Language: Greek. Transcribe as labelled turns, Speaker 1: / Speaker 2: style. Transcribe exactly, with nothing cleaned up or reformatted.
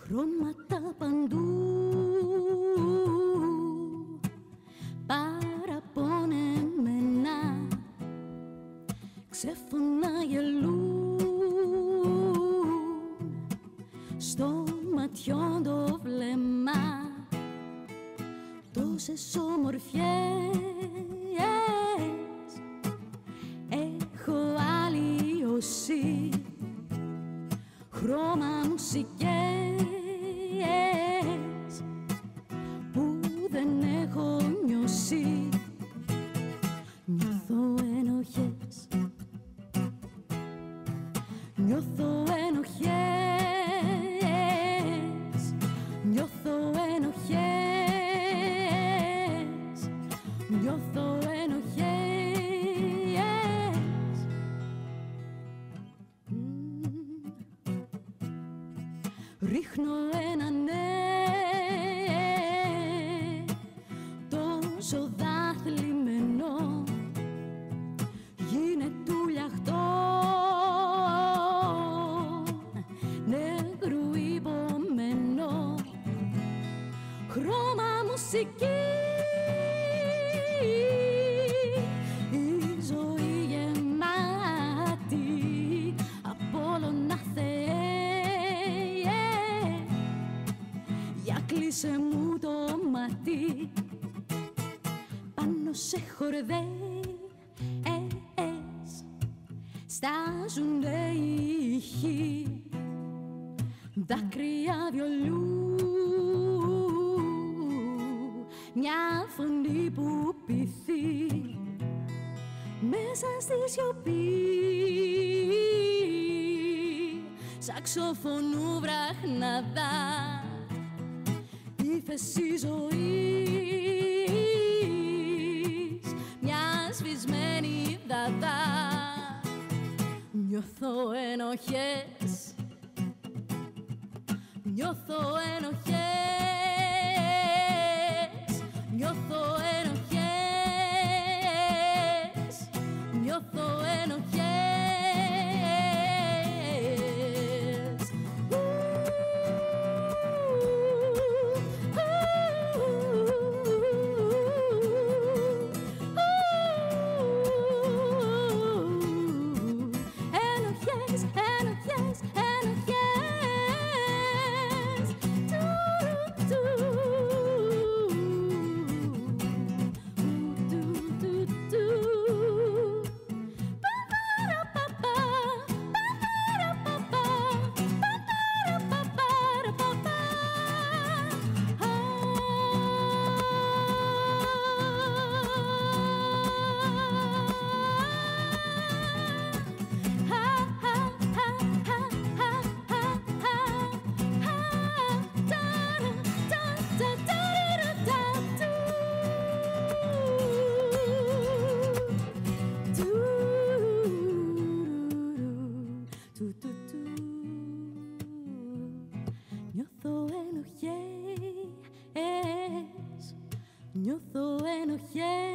Speaker 1: χρώματα παντού, παραπονεμένα, ξέφωνα γελούν στο ματιόν το βλέμμα. Τόσες ομορφιές έχω αλλοιώσει, χρώμα μουσικές που δεν έχω νιώσει. Νιώθω ενοχές, νιώθω ενοχές, νιώθω ενοχές, νιώθω ενοχές. Mm. Ρίχνω ένα ναι, τόσο δάθλιμμένο, γίνεται ουλιαχτό, νεκρού υπομένο, χρώμα μουσική. Η ζωή γεμάτη Απόλλωνα Θεέ, για κλείσε μου το μάτι πάνω σε χορδές, στάζουνε οι ήχοι, δάκρυα βιολού, μια φωνή που πηθεί μέσα στη σιωπή, σαξοφωνού βραχναδά, ύφεση ζωής, μια σβησμένη δαδά. Νιώθω ενοχές, νιώθω ενοχές, νιώθω ενοχές, νιώθω ενοχές. Νιώθω ενοχές, νιώθω ενοχές.